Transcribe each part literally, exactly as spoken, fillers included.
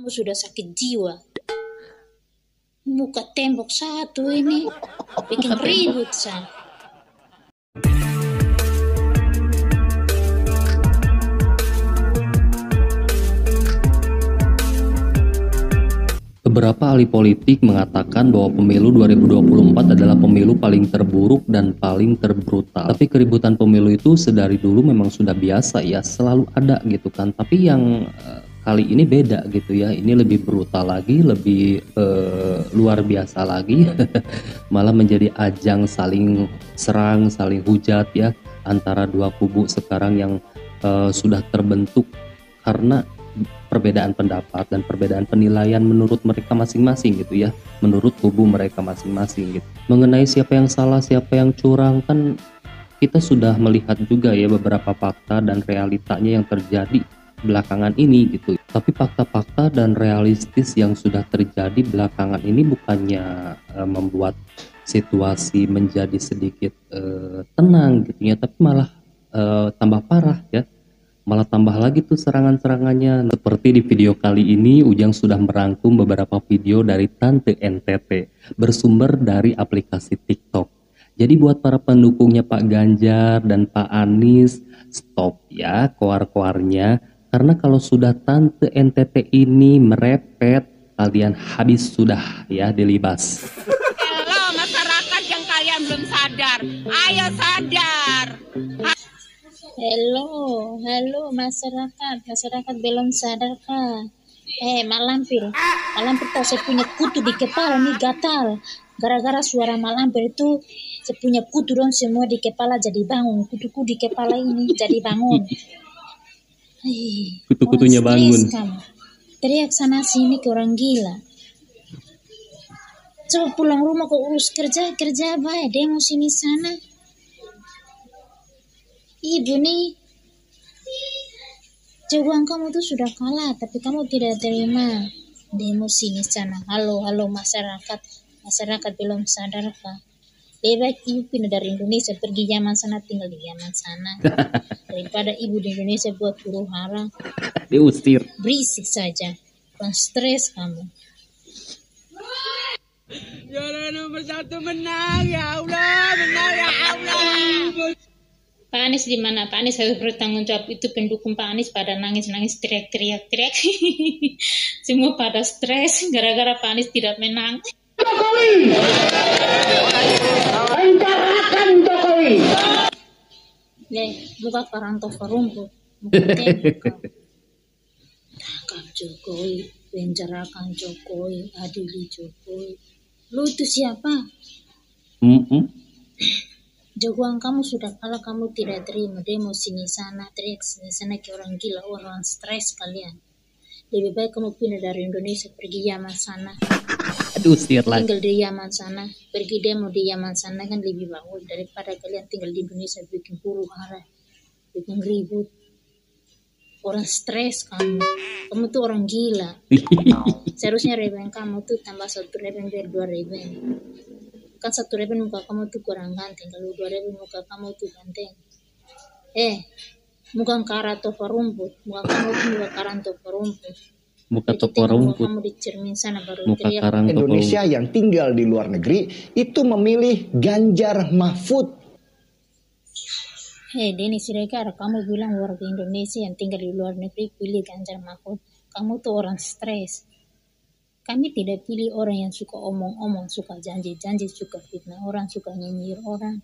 Kamu sudah sakit jiwa. Muka tembok satu ini bikin ribut sa. Beberapa ahli politik mengatakan bahwa pemilu dua ribu dua puluh empat adalah pemilu paling terburuk dan paling terbrutal. Tapi keributan pemilu itu sedari dulu memang sudah biasa ya, selalu ada gitu kan. Tapi yang uh, kali ini beda gitu ya, ini lebih brutal lagi, lebih uh, luar biasa lagi. Malah menjadi ajang saling serang, saling hujat ya, antara dua kubu sekarang yang uh, sudah terbentuk karena perbedaan pendapat dan perbedaan penilaian menurut mereka masing-masing gitu ya, menurut kubu mereka masing-masing gitu. Mengenai siapa yang salah, siapa yang curang, kan kita sudah melihat juga ya beberapa fakta dan realitanya yang terjadi belakangan ini gitu. Tapi fakta-fakta dan realistis yang sudah terjadi belakangan ini bukannya uh, membuat situasi menjadi sedikit uh, tenang gitu ya, tapi malah uh, tambah parah ya. Malah tambah lagi tuh serangan-serangannya. Seperti di video kali ini, Ujang sudah merangkum beberapa video dari Tante N T T bersumber dari aplikasi TikTok. Jadi buat para pendukungnya Pak Ganjar dan Pak Anies, stop ya koar-koarnya. Karena kalau sudah Tante N T T ini merepet, kalian habis sudah ya dilibas. Halo masyarakat yang kalian belum sadar, ayo sadar. Halo, halo masyarakat, masyarakat belum sadarkah? Eh, Mak Lampir, Mak Lampir tahu saya punya kutu di kepala nih gatal. Gara-gara suara Mak Lampir itu, saya punya kutu dong semua di kepala jadi bangun. Kutuku di kepala ini jadi bangun. Kutu-kutunya bangun. Kamu. Teriak sana sini ke orang gila. Coba pulang rumah kok urus kerja, kerja apa ya? Demo sini sana. Ibu nih, jawaban kamu tuh sudah kalah, tapi kamu tidak terima. Demo sini sana. Halo, halo masyarakat. Masyarakat belum sadarkah? Lebih baik ibu pindah dari Indonesia, pergi Yaman sana, tinggal di Yaman sana. Daripada ibu di Indonesia buat huru hara. Diusir. Berisik saja. Bukan stres kamu. Juara nomor satu menang, ya Allah, menang ya Allah. Pak Anies di mana? Pak Anies harus bertanggung jawab. Itu pendukung Pak Anies pada nangis-nangis, teriak-teriak, teriak. Semua pada stres gara-gara Pak Anies tidak menang. Jokowi, encarakan Jokowi. Le, buka Karanto Farumbu, buka tembok. Takkan Jokowi, penjarakan Jokowi, adili Jokowi. Lu itu siapa? Mm-mm. Jagoan kamu sudah kalah, kamu tidak terima. Demo sini sana, teriak sini sana ke orang gila, orang stres kalian. Lebih baik kamu pindah dari Indonesia, pergi Yaman sana. Diusir lagi. Tinggal di Yaman sana, pergi demo di Yaman sana kan lebih bagus daripada kalian tinggal di Indonesia bikin huru hara, bikin ribut. Orang stres kamu, kamu tuh orang gila. Seharusnya reben kamu tuh tambah satu reben biar dua reben. Kan satu reben muka kamu tuh kurang ganteng, kalau dua reben muka kamu tuh ganteng. Eh, bukan karato rumput, muka kamu tuh muka karanto rumput. Muka toko rumput. Kamu di cermin sana baru Muka teriak. karang toko Indonesia rumput. yang tinggal di luar negeri itu memilih Ganjar Mahfud. Hei Denny Siregar, kamu bilang warga Indonesia yang tinggal di luar negeri pilih Ganjar Mahfud. Kamu tuh orang stres. Kami tidak pilih orang yang suka omong-omong, suka janji-janji, suka fitnah orang, suka nyinyir orang.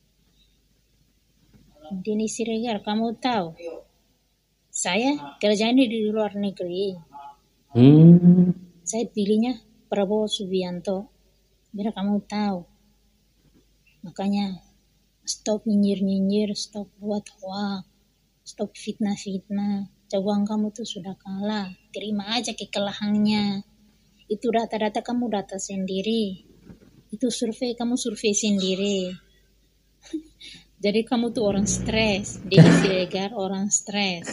Denny Siregar, kamu tahu, saya kerjanya di luar negeri. Hmm. Saya pilihnya Prabowo Subianto. Biar kamu tahu. Makanya stop nyinyir-nyinyir, stop buat hoax, stop fitnah-fitnah. Jagoan kamu tuh sudah kalah. Terima aja kekalahannya. Itu data-data kamu data sendiri. Itu survei kamu survei sendiri. Jadi kamu tuh orang stres. Denny Siregar orang stres.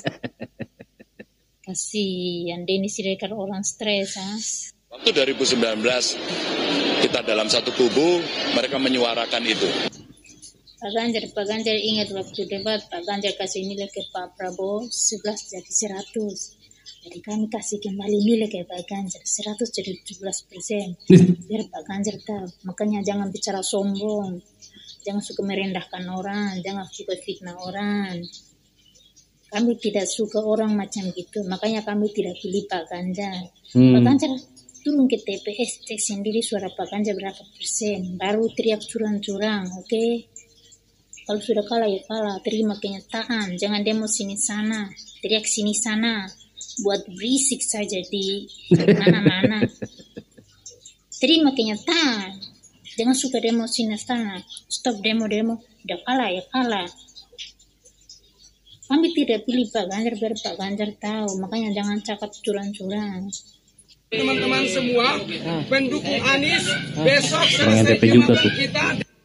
Kasihan Denny Siregar orang stres. Ha? Waktu dua ribu sembilan belas kita dalam satu kubu, mereka menyuarakan itu. Pak Ganjar, Pak Ganjar ingat waktu debat, Pak Ganjar kasih nilai ke Pak Prabowo sebelas jadi seratus. Jadi kami kasih kembali nilai ke Pak Ganjar seratus jadi tujuh belas persen. Biar Pak Ganjar tahu. Makanya jangan bicara sombong. Jangan suka merendahkan orang. Jangan suka fitnah orang. Kami tidak suka orang macam gitu. Makanya kami tidak pilih Pak Ganjar. Hmm. Pak Ganjar turun ke T P S, cek sendiri suara Pak Ganjar berapa persen. Baru teriak curang-curang, oke? Okay? Kalau sudah kalah ya kalah. Terima kenyataan. Jangan demo sini sana. Teriak sini sana. Buat berisik saja di mana-mana. Terima kenyataan. Jangan suka demo sini sana. Stop demo-demo. Udah kalah ya kalah. Kami tidak pilih Pak Ganjar biar Pak Ganjar tahu. Makanya jangan cakap curang-curang. Teman-teman semua pendukung Anies besok Orang N T T juga tuh. Kita.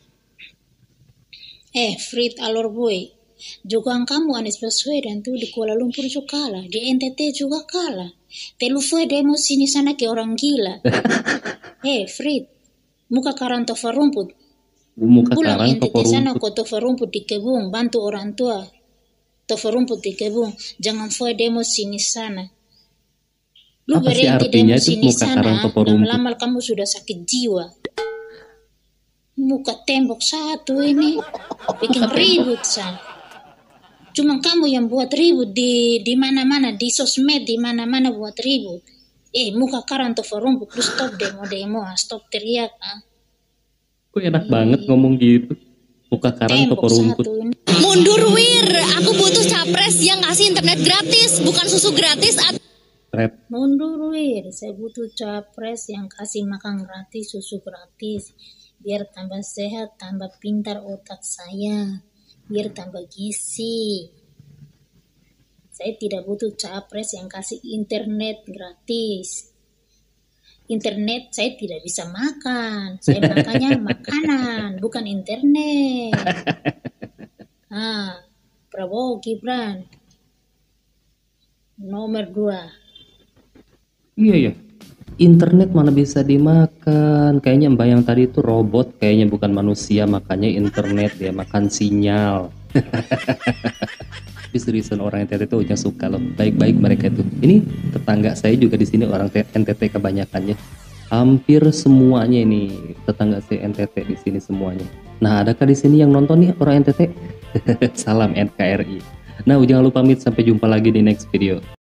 Eh, Frit Alor Boy. Juga kamu Anies Baswedan tuh di Kuala Lumpur juga kalah, di N T T juga kalah. Telu fue demo sini sana ke orang gila. Eh, Frit, muka karang tofa rumput. Muka Pulang karang N T T tofa sana rumput. kau tofa rumput di kebun, bantu orang tua. Tofa rumput di kebun, jangan fue demo sini sana. Lu Apa sih berhenti artinya demo itu sini muka karang sana, tofa rumput? lama-lama kamu sudah sakit jiwa. Muka tembok satu ini bikin ribut san. Cuma kamu yang buat ribut di di mana-mana, di sosmed, di mana-mana buat ribut. Eh, muka karang tofa rumput, lu stop demo-demo, stop teriak. Ah. Kok enak eh. banget ngomong gitu. Muka karang tofa rumput. Mundur wir, aku butuh capres yang ngasih internet gratis, bukan susu gratis. Rep. Mundur wir, saya butuh capres yang kasih makan gratis, susu gratis. Biar tambah sehat, tambah pintar otak saya. Biar tambah gizi. Saya tidak butuh capres yang kasih internet gratis. Internet saya tidak bisa makan. Saya makannya makanan, bukan internet. Ah, Prabowo Gibran. Nomor dua. Iya ya. Internet mana bisa dimakan. Kayaknya mbak yang tadi itu robot, kayaknya bukan manusia, makanya internet ya makan sinyal. Tapi seriusan orang N T T itu yang suka loh, baik-baik mereka itu. Ini tetangga saya juga di sini orang N T T kebanyakannya. Hampir semuanya ini tetangga saya N T T di sini semuanya. Nah, adakah di sini yang nonton nih orang N T T? Salam N K R I. Nah, jangan lupa pamit, sampai jumpa lagi di next video.